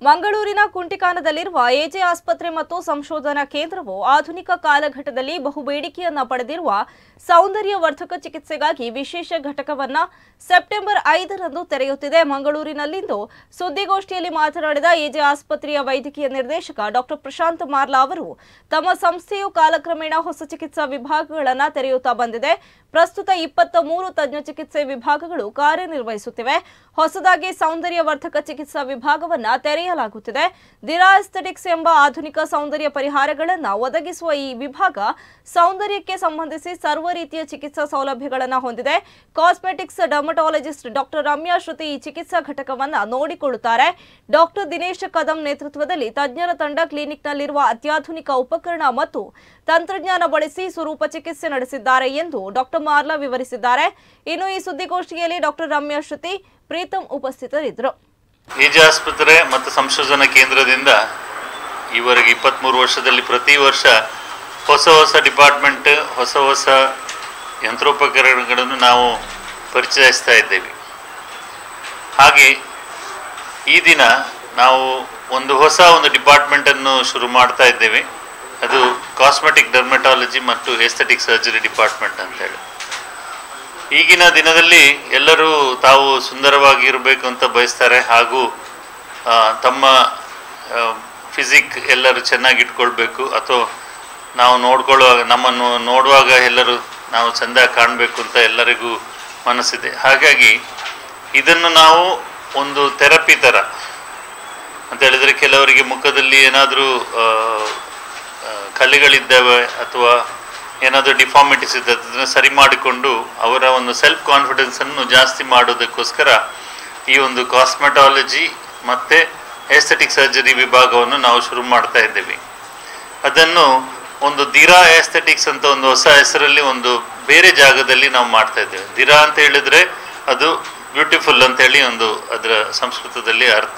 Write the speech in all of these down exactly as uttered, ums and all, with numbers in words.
ಮಂಗಳೂರಿನ ಕುಂಟಿಕಾನದಲ್ಲಿರುವ ಎಜೆ ಆಸ್ಪತ್ರೆ ಮತ್ತು ಸಂಶೋಧನಾ ಕೇಂದ್ರವು ಆಧುನಿಕ ಕಾಲಘಟ್ಟದಲ್ಲಿ ಬಹುಬೇಡಿಕೆಯನ್ನ ಪಡೆದಿರುವ ಸೌಂದರ್ಯವರ್ಧಕ ಚಿಕಿತ್ಸೆಗಾಗಿ ವಿಶೇಷ ಘಟಕವನ್ನ ಸೆಪ್ಟೆಂಬರ್ ಐದರಂದು ತೆರೆಯುತ್ತಿದೆ. ಮಂಗಳೂರಿನಲ್ಲಿಂದು ಸುದ್ದಿಗೋಷ್ಠಿಯಲ್ಲಿ ಮಾತನಾಡಿದ ಎಜೆ ಆಸ್ಪತ್ರೆಯ ವೈದ್ಯಕೀಯ ನಿರ್ದೇಶಕ ಡಾಕ್ಟರ್ ಪ್ರಶಾಂತ್ ಮಾರ್ಲಾ ಅವರು, ತಮ್ಮ ಸಂಸ್ಥೆಯು ಕಾಲಕ್ರಮೇಣ ಹೊಸ ಚಿಕಿತ್ಸಾ ವಿಭಾಗಗಳನ್ನು ತೆರೆಯುತ್ತಾ ಬಂದಿದೆ. ಪ್ರಸ್ತುತ ಇಪ್ಪತ್ತ ಮೂರು ತಜ್ಞ ಚಿಕಿತ್ಸೆ ವಿಭಾಗಗಳು ಕಾರ್ಯನಿರ್ವಹಿಸುತ್ತಿವೆ. ಹೊಸದಾಗಿ ಸೌಂದರ್ಯವರ್ಧಕ ಚಿಕಿತ್ಸಾ ವಿಭಾಗವನ್ನ ತೆರೆಯಲಾಗುತ್ತಿದೆ. ದಿರಾ ಎಸ್ಥೆಟಿಕ್ಸ್ ಎಂಬ ಆಧುನಿಕ ಸೌಂದರ್ಯ ಪರಿಹಾರಗಳನ್ನು ಒದಗಿಸುವ ಈ ವಿಭಾಗ ಸೌಂದರ್ಯಕ್ಕೆ ಸಂಬಂಧಿಸಿ ಸರ್ವ ರೀತಿಯ ಚಿಕಿತ್ಸಾ ಸೌಲಭ್ಯಗಳನ್ನು ಹೊಂದಿದೆ. Cosmetics dermatologist doctor Ramya Shruti ಈ ಚಿಕಿತ್ಸಾ ಘಟಕವನ್ನ ನೋಡಿಕೊಳ್ಳುತ್ತಾರೆ. ಡಾಕ್ಟರ್ ದಿನೇಶ್ ಕದಂ ನೇತೃತ್ವದಲ್ಲಿ ತಜ್ಞರ ತಂಡ ಕ್ಲಿನಿಕ್ನಲ್ಲಿರುವ ಅತ್ಯಾಧುನಿಕ ಉಪಕರಣ ಮತ್ತು ತಂತ್ರಜ್ಞಾನ ಬಳಸಿ ಸ್ವರೂಪ ಚಿಕಿತ್ಸೆ ನಡೆಸಿದ್ದಾರೆ ಎಂದು ಡಾಕ್ಟರ್ ಮಾರ್ಲಾ ವಿವರಿಸಿದ್ದಾರೆ. ಇನ್ನು ಈ ಸುದ್ದಿಗೋಷ್ಠಿಯಲ್ಲಿ ಡಾಕ್ಟರ್ ರಮ್ಯಾ ಶ್ರುತಿ, ಪ್ರೀತಂ ಉಪಸ್ಥಿತರಿದ್ದರು. ಎಜೆ ಆಸ್ಪತ್ರೆ ಮತ್ತು ಸಂಶೋಧನಾ ಕೇಂದ್ರದಿಂದ ಈವರೆಗೆ ಇಪ್ಪತ್ತ್ಮೂರು ವರ್ಷದಲ್ಲಿ ಪ್ರತಿ ವರ್ಷ ಹೊಸ ಹೊಸ ಡಿಪಾರ್ಟ್ಮೆಂಟ್, ಹೊಸ ಹೊಸ ಯಂತ್ರೋಪಕರಣಗಳನ್ನು ನಾವು ಪರಿಚಯಿಸ್ತಾ ಇದ್ದೇವೆ. ಹಾಗೆ ಈ ದಿನ ನಾವು ಒಂದು ಹೊಸ ಒಂದು ಡಿಪಾರ್ಟ್ಮೆಂಟನ್ನು ಶುರು ಮಾಡ್ತಾ ಇದ್ದೇವೆ. ಅದು ಕಾಸ್ಮೆಟಿಕ್ ಡರ್ಮಟಾಲಜಿ ಮತ್ತು ಎಸ್ಥೆಟಿಕ್ ಸರ್ಜರಿ ಡಿಪಾರ್ಟ್ಮೆಂಟ್ ಅಂತೇಳಿ. ಈಗಿನ ದಿನದಲ್ಲಿ ಎಲ್ಲರೂ ತಾವು ಸುಂದರವಾಗಿ ಇರಬೇಕು ಅಂತ ಬಯಸ್ತಾರೆ, ಹಾಗೂ ತಮ್ಮ ಫಿಸಿಕ್ ಎಲ್ಲರೂ ಚೆನ್ನಾಗಿ ಇಟ್ಕೊಳ್ಬೇಕು, ಅಥವಾ ನಾವು ನೋಡ್ಕೊಳ್ಳುವಾಗ ನಮ್ಮನ್ನು ನೋಡುವಾಗ ಎಲ್ಲರೂ ನಾವು ಚೆಂದ ಕಾಣಬೇಕು ಅಂತ ಎಲ್ಲರಿಗೂ ಮನಸ್ಸಿದೆ. ಹಾಗಾಗಿ ಇದನ್ನು ನಾವು ಒಂದು ಥೆರಪಿ ಥರ ಅಂತ ಹೇಳಿದರೆ, ಕೆಲವರಿಗೆ ಮುಖದಲ್ಲಿ ಏನಾದರೂ ಕಲೆಗಳಿದ್ದಾವೆ ಅಥವಾ ಏನಾದರೂ ಡಿಫಾರ್ಮಿಟೀಸ್ ಇದ್ದ ಅದನ್ನು ಸರಿ ಮಾಡಿಕೊಂಡು ಅವರ ಒಂದು ಸೆಲ್ಫ್ ಕಾನ್ಫಿಡೆನ್ಸನ್ನು ಜಾಸ್ತಿ ಮಾಡೋದಕ್ಕೋಸ್ಕರ ಈ ಒಂದು ಕಾಸ್ಮೆಟಾಲಜಿ ಮತ್ತು ಎಸ್ಥೆಟಿಕ್ ಸರ್ಜರಿ ವಿಭಾಗವನ್ನು ನಾವು ಶುರು ಮಾಡ್ತಾ ಇದ್ದೇವೆ. ಅದನ್ನು ಒಂದು ದಿರಾ ಎಸ್ಥೆಟಿಕ್ಸ್ ಅಂತ ಒಂದು ಹೊಸ ಹೆಸರಲ್ಲಿ ಒಂದು ಬೇರೆ ಜಾಗದಲ್ಲಿ ನಾವು ಮಾಡ್ತಾ ಇದ್ದೇವೆ. ದಿರಾ ಅಂತ ಹೇಳಿದರೆ ಅದು ಬ್ಯೂಟಿಫುಲ್ ಅಂತೇಳಿ ಒಂದು ಅದರ ಸಂಸ್ಕೃತದಲ್ಲಿ ಅರ್ಥ.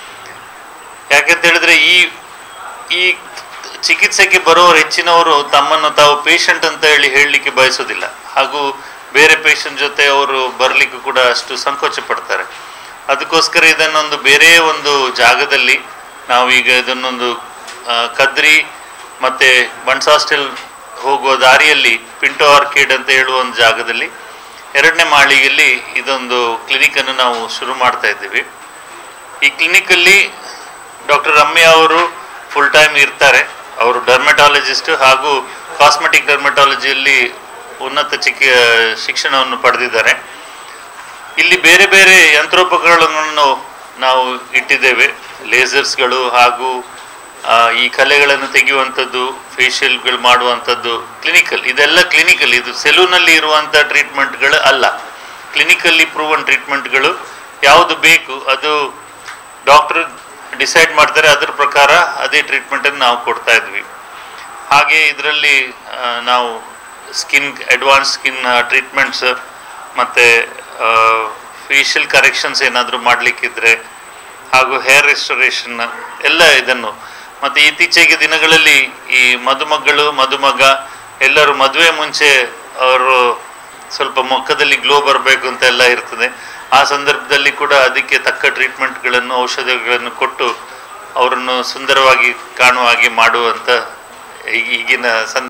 ಯಾಕೆಂತ ಹೇಳಿದರೆ ಈ ಈ ಚಿಕಿತ್ಸೆಗೆ ಬರೋರು ಹೆಚ್ಚಿನವರು ತಮ್ಮನ್ನು ತಾವು ಪೇಷಂಟ್ ಅಂತ ಹೇಳಿ ಹೇಳಲಿಕ್ಕೆ ಬಯಸೋದಿಲ್ಲ, ಹಾಗೂ ಬೇರೆ ಪೇಷಂಟ್ ಜೊತೆ ಅವರು ಬರಲಿಕ್ಕೂ ಕೂಡ ಅಷ್ಟು ಸಂಕೋಚ ಪಡ್ತಾರೆ. ಅದಕ್ಕೋಸ್ಕರ ಇದನ್ನೊಂದು ಬೇರೆ ಒಂದು ಜಾಗದಲ್ಲಿ ನಾವೀಗ ಇದನ್ನೊಂದು ಕದ್ರಿ ಮತ್ತು ಬನ್ಸ್ ಹಾಸ್ಟೆಲ್ ಹೋಗುವ ದಾರಿಯಲ್ಲಿ ಪಿಂಟೋ ಆರ್ಕಿಡ್ ಅಂತ ಹೇಳುವ ಒಂದು ಜಾಗದಲ್ಲಿ ಎರಡನೇ ಮಾಳಿಗೆಯಲ್ಲಿ ಇದೊಂದು ಕ್ಲಿನಿಕನ್ನು ನಾವು ಶುರು ಮಾಡ್ತಾ ಇದ್ದೀವಿ. ಈ ಕ್ಲಿನಿಕಲ್ಲಿ ಡಾಕ್ಟರ್ ರಮ್ಯಾ ಅವರು ಫುಲ್ ಟೈಮ್ ಇರ್ತಾರೆ. ಅವರು ಡರ್ಮಟಾಲಜಿಸ್ಟ್ ಹಾಗೂ ಕಾಸ್ಮೆಟಿಕ್ ಡರ್ಮಟಾಲಜಿಯಲ್ಲಿ ಉನ್ನತ ಚಿಕಿ ಶಿಕ್ಷಣವನ್ನು ಪಡೆದಿದ್ದಾರೆ. ಇಲ್ಲಿ ಬೇರೆ ಬೇರೆ ಯಂತ್ರೋಪಕರಣಗಳನ್ನು ನಾವು ಇಟ್ಟಿದ್ದೇವೆ. ಲೇಸರ್ಸ್ಗಳು ಹಾಗೂ ಈ ಕಲೆಗಳನ್ನು ತೆಗೆಯುವಂಥದ್ದು, ಫೇಶಿಯಲ್ಗಳು ಮಾಡುವಂಥದ್ದು ಕ್ಲಿನಿಕಲ್. ಇದೆಲ್ಲ ಕ್ಲಿನಿಕಲ್, ಇದು ಸೆಲೂನಲ್ಲಿ ಇರುವಂಥ ಟ್ರೀಟ್ಮೆಂಟ್ಗಳು ಅಲ್ಲ. ಕ್ಲಿನಿಕಲ್ಲಿ ಪ್ರೂವನ್ ಟ್ರೀಟ್ಮೆಂಟ್ಗಳು. ಯಾವುದು ಬೇಕು ಅದು ಡಾಕ್ಟರ್ ಡಿಸೈಡ್ ಮಾಡ್ತಾರೆ, ಅದರ ಪ್ರಕಾರ ಅದೇ ಟ್ರೀಟ್ಮೆಂಟನ್ನು ನಾವು ಕೊಡ್ತಾ ಇದ್ವಿ. ಹಾಗೆ ಇದರಲ್ಲಿ ನಾವು ಸ್ಕಿನ್ ಅಡ್ವಾನ್ಸ್ ಸ್ಕಿನ್ ಟ್ರೀಟ್ಮೆಂಟ್ಸ್ ಮತ್ತು ಫೇಶಿಯಲ್ ಕರೆಕ್ಷನ್ಸ್ ಏನಾದರೂ ಮಾಡಲಿಕ್ಕಿದ್ರೆ, ಹಾಗೂ ಹೇರ್ ರೆಸ್ಟೋರೇಷನ್ ಎಲ್ಲ ಇದನ್ನು. ಮತ್ತು ಇತ್ತೀಚೆಗೆ ದಿನಗಳಲ್ಲಿ ಈ ಮದುಮಗಳು ಮದುಮಗ ಎಲ್ಲರೂ ಮದುವೆ ಮುಂಚೆ ಅವರು ಸ್ವಲ್ಪ ಮುಖದಲ್ಲಿ ಗ್ಲೋ ಬರಬೇಕು ಅಂತ ಎಲ್ಲ ಇರ್ತದೆ. ಆ ಸಂದರ್ಭದಲ್ಲಿ ಕೂಡ ಅದಕ್ಕೆ ತಕ್ಕ ಟ್ರೀಟ್ಮೆಂಟ್ಗಳನ್ನು, ಔಷಧಿಗಳನ್ನು ಕೊಟ್ಟು ಅವರನ್ನು ಸುಂದರವಾಗಿ ಕಾಣುವ ಹಾಗೆ ಮಾಡುವಂಥ ಈಗಿನ ಸಂದ